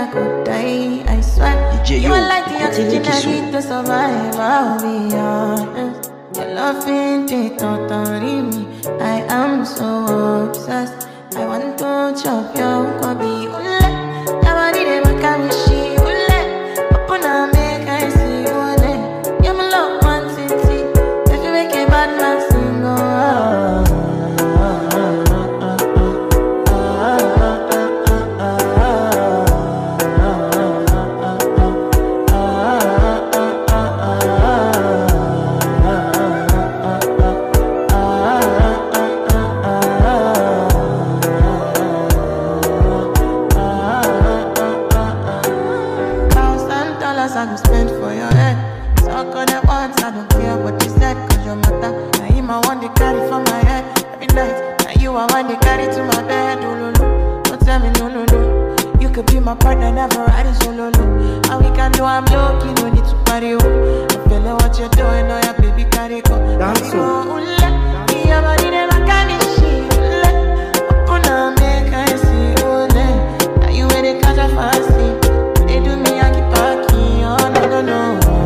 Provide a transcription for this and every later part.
I could die, I swear. You are like the oxygen I need to survive, I'll be honest. Your love ain't it, totally me. I am so obsessed. I want to chop your kwabi, ule. Nobody dey make me she, ule. Open and make I see, ule. You're my love, Nwantiti. If you make a bad man sing, I go spend for your head. Talk on that once, I don't care what you said, cause your matter. Now him I want to carry for my head every night. Now you I want to carry to my bed. Oh, no, no. Don't tell me no, no, no. You could be my partner, never riding solo, no. And we can do, I'm lucky, no need to party, oh. I'm feeling what you're doing, oh yeah, baby, carry go. Dance, oh. Your body never can be she, open up, make I see, oh, now you where they catch a fancy. They do me, I keep parking, oh, no, no, no.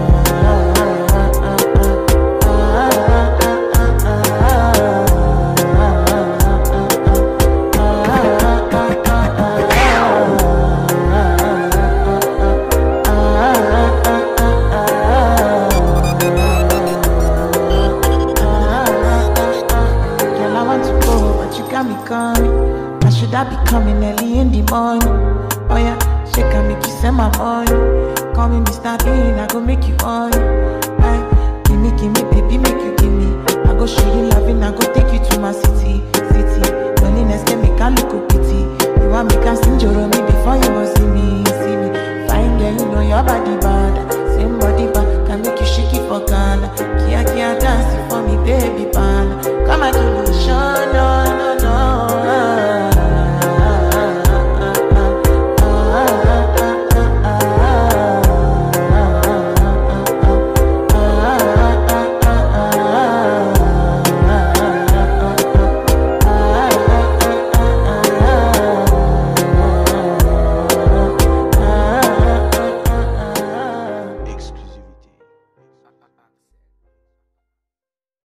Girl, I want to go, but you got me coming. Why should I be coming early in the morning? Oh yeah, shake and make you send my money. Call me Mr. Bean, I go make you on. Give me, baby, make you give me. I go show you loving, I go take you to my city. Loneliness can make a look